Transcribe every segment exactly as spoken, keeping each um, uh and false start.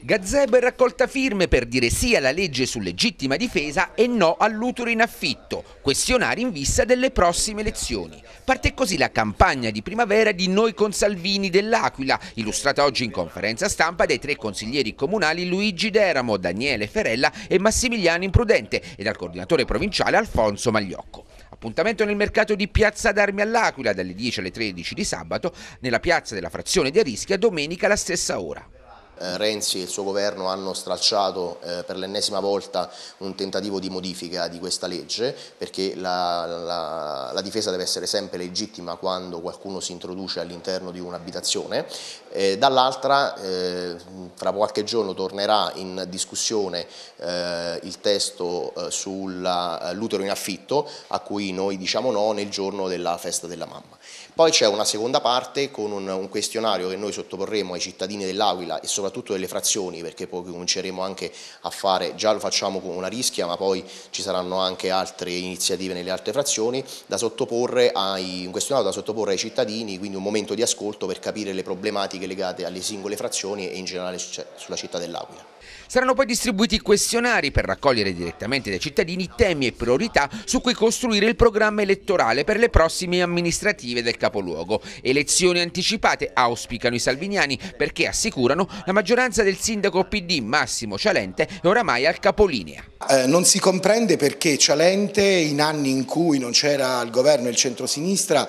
Gazebo è raccolta firme per dire sì alla legge su legittima difesa e no all'utero in affitto, questionari in vista delle prossime elezioni. Parte così la campagna di primavera di Noi con Salvini dell'Aquila, illustrata oggi in conferenza stampa dai tre consiglieri comunali Luigi Deramo, Daniele Ferella e Massimiliano Imprudente e dal coordinatore provinciale Alfonso Magliocco. Appuntamento nel mercato di Piazza d'Armi all'Aquila dalle dieci alle tredici di sabato, nella piazza della frazione di Arischia domenica alla stessa ora. Renzi e il suo governo hanno stralciato eh, per l'ennesima volta un tentativo di modifica di questa legge, perché la, la, la difesa deve essere sempre legittima quando qualcuno si introduce all'interno di un'abitazione. Eh, dall'altra, eh, fra qualche giorno tornerà in discussione eh, il testo eh, sull'utero in affitto, a cui noi diciamo no nel giorno della festa della mamma. Poi c'è una seconda parte con un, un questionario che noi sottoporremo ai cittadini dell'Aquila e soprattutto delle frazioni, perché poi cominceremo anche a fare, già lo facciamo con una Rischia, ma poi ci saranno anche altre iniziative nelle altre frazioni, da sottoporre ai, un questionario da sottoporre ai cittadini, quindi un momento di ascolto per capire le problematiche legate alle singole frazioni e in generale sulla città dell'Aquila. Saranno poi distribuiti questionari per raccogliere direttamente dai cittadini temi e priorità su cui costruire il programma elettorale per le prossime amministrative del capoluogo. Elezioni anticipate, auspicano i salviniani, perché assicurano la maggioranza del sindaco P D Massimo Cialente è oramai al capolinea. Eh, non si comprende perché Cialente, in anni in cui non c'era il governo e il centrosinistra,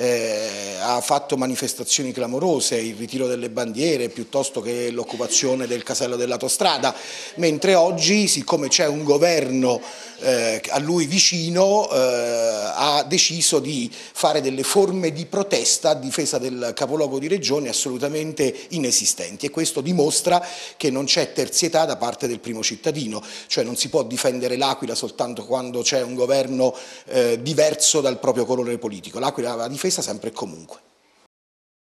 eh, ha fatto manifestazioni clamorose, il ritiro delle bandiere piuttosto che l'occupazione del casello dell'autostrada, mentre oggi, siccome c'è un governo eh, a lui vicino, eh, ha deciso di fare delle forme di protesta a difesa del capoluogo di regione assolutamente inesistenti, e questo dimostra che non c'è terzietà da parte del primo cittadino, cioè non si può difendere l'Aquila soltanto quando c'è un governo eh, diverso dal proprio colore politico. L'Aquila va difesa sempre e comunque.